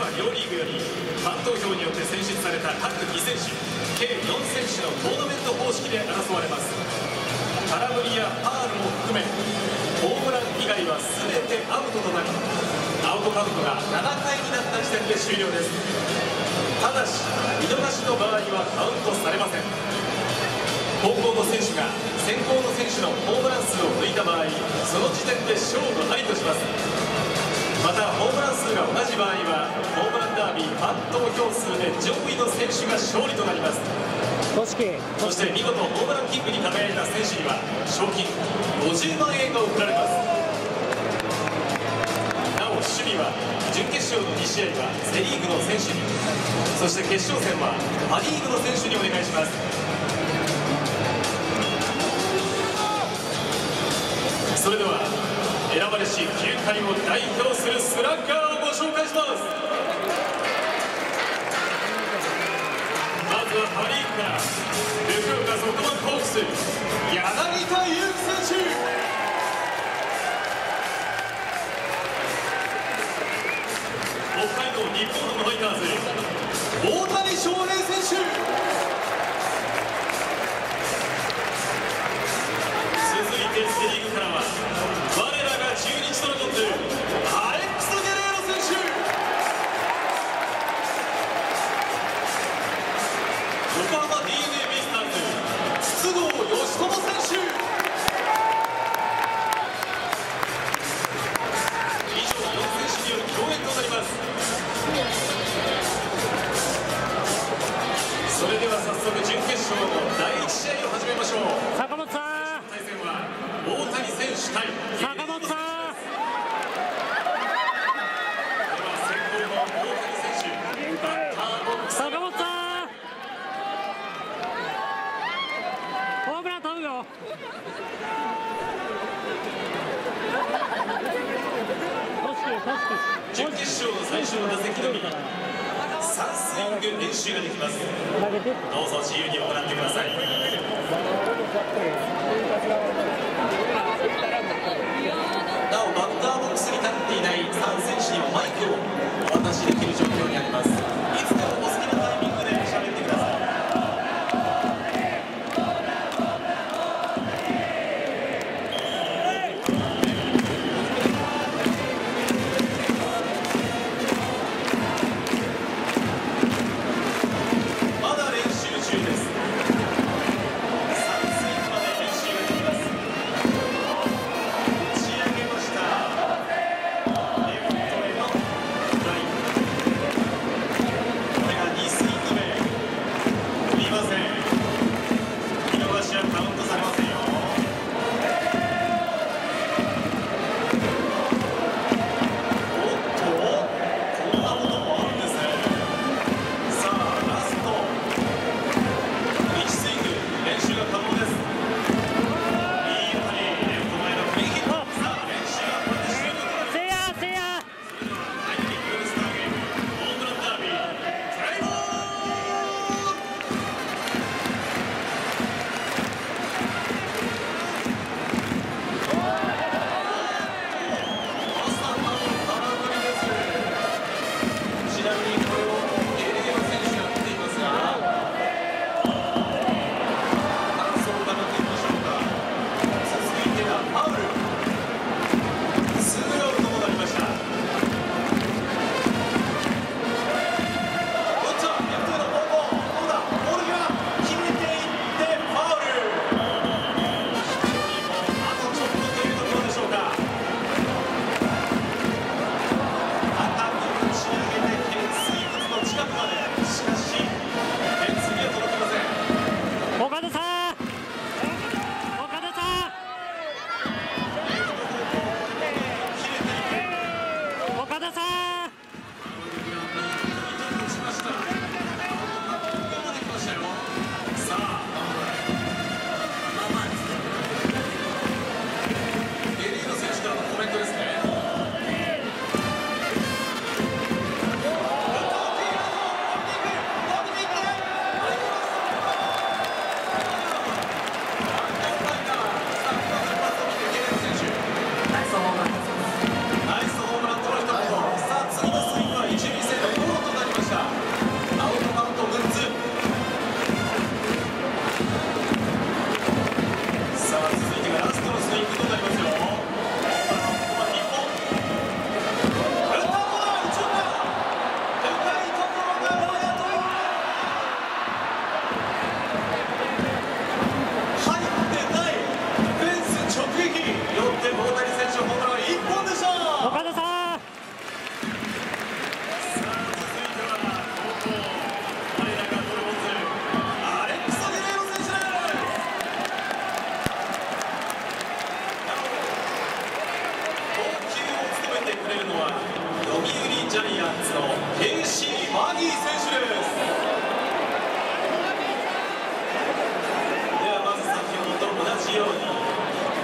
は両リーグよりファン投票によって選出された各2選手計4選手のトーナメント方式で争われます。空振りやファールも含めホームラン以外は全てアウトとなり、アウトカウントが7回になった時点で終了です。ただし見逃しの場合はカウントされません。後攻の選手が先攻の選手のホームラン数を抜いた場合、その時点で勝負ありとします。またホームラン数が同じ場合はホームランダービーファン投票数で上位の選手が勝利となります。そして見事ホームランキングに輝いた選手には賞金50万円が贈られます。なお守備は準決勝の2試合はセ・リーグの選手に、そして決勝戦はパ・リーグの選手にお願いします。それでは選ばれし9回を代表するスラッガーをご紹介します。まずはパ・リーグから福岡ソフトバンクホークス柳田悠岐選手、北海道日本ハムファイターズ大谷翔平選手、続いてセ・リーグからは我らが中日ドラゴンズアレックス・ゲレーロ選手、横浜 d n a ベイスターズ筒香嘉智選手、以上4選手による競演となります。それでは早速準決勝の第1試合を始めましょう。 坂本さん、 対戦は大谷選手対坂本さん、 では先攻の大谷選手、バッターボックス、 坂本さん、ホームラン頼むよ。 準決勝の最初の打席のみ3スイング練習ができます。どうぞ自由に行ってください。なおバッターボックスに立っていない3選手にはマイクをお渡しできる状況にあります。いつでもお好きなタイミングで喋ってください。まだ練習中です。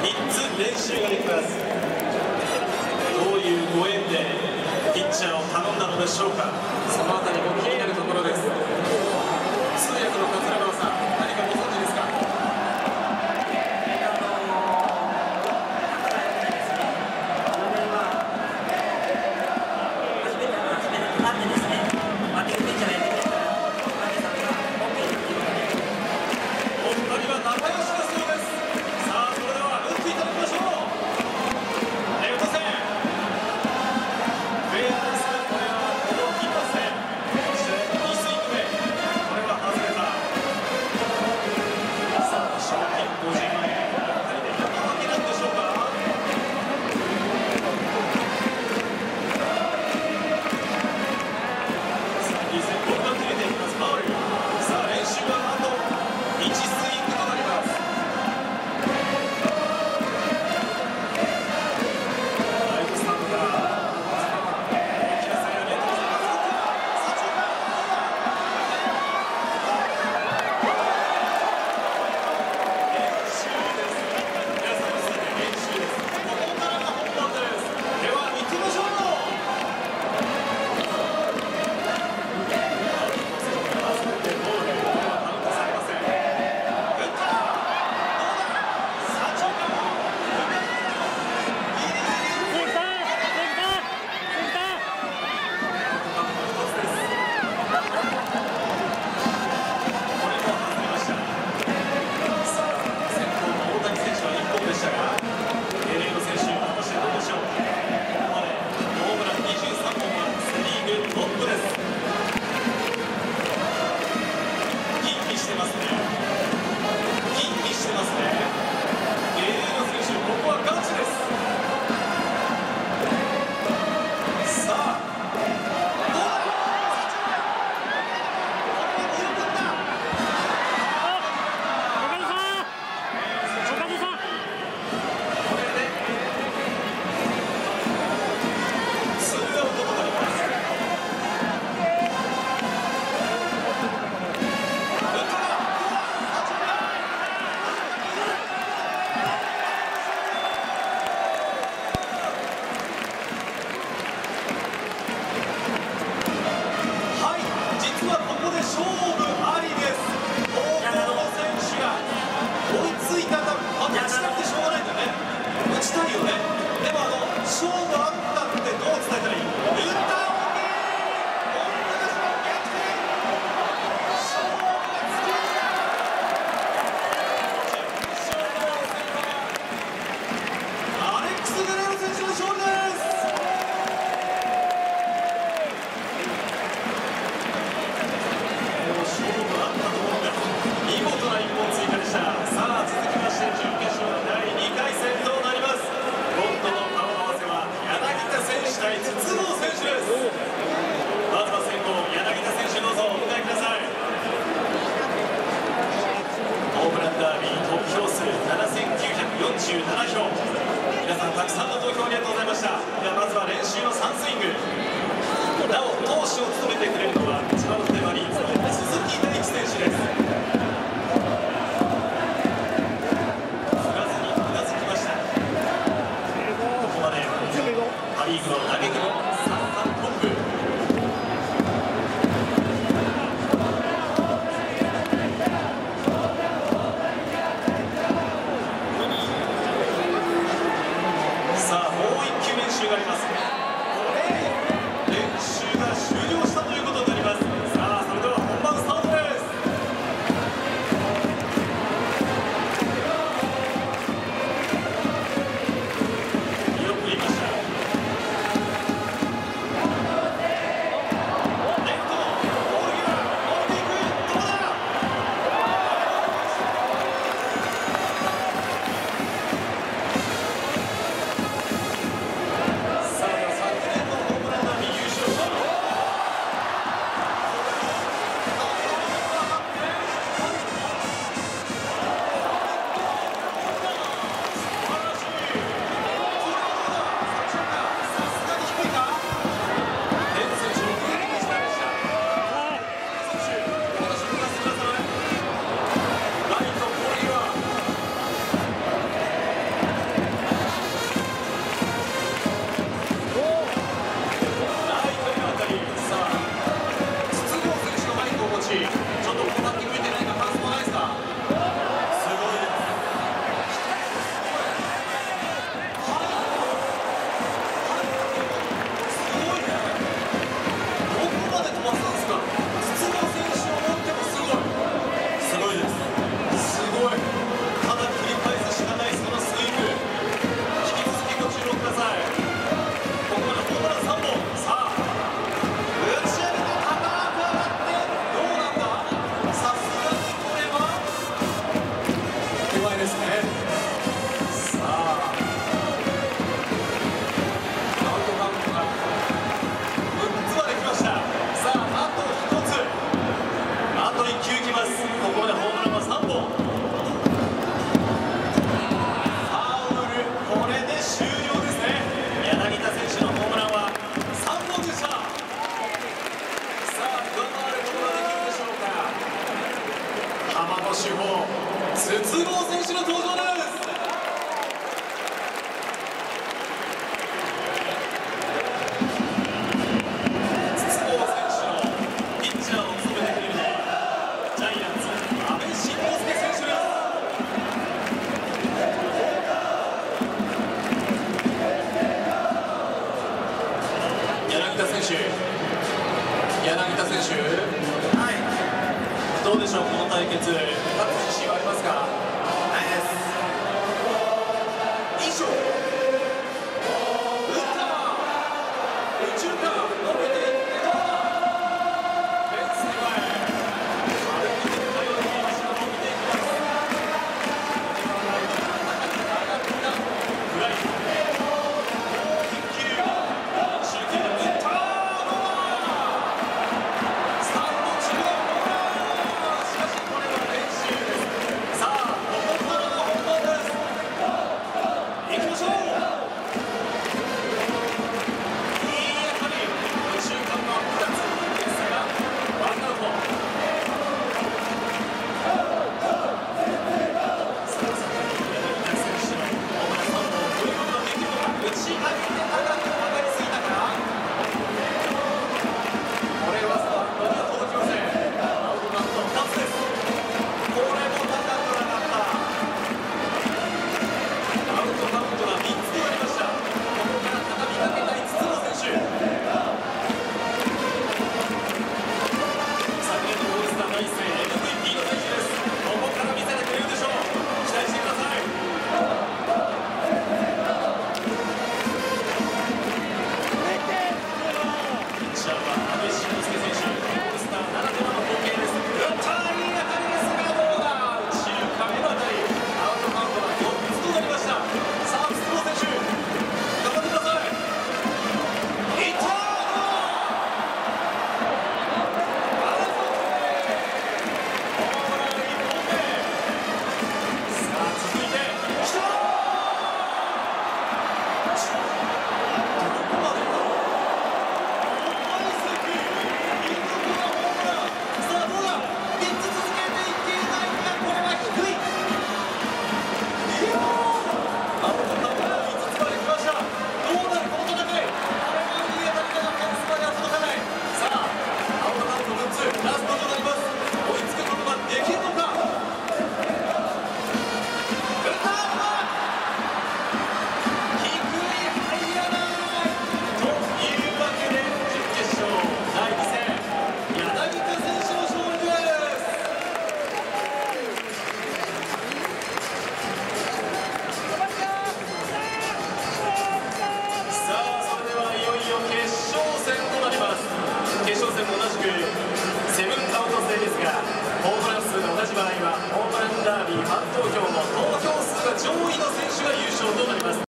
3つ練習ができます。どういうご縁でピッチャーを頼んだのでしょうか。そのあたりも気になるところです。通訳の桂川さん、何かご存知ですか。 皆さんたくさんの投票ありがとうございました。ではまずは練習の3スイング。なお投手を務めてくれるのは千葉ロッテマリーンズの鈴木大地選手です。振らずにうなずきました。ここまでパ・リーグの打撃の3番トップ。さあもう1球練習があります。練習が終了したということで筒香選手の登場です。筒香選手のピッチャーを務めてくれるのはジャイアンツ阿部慎之助選手です。柳田選手、はい、どうでしょう、この対決。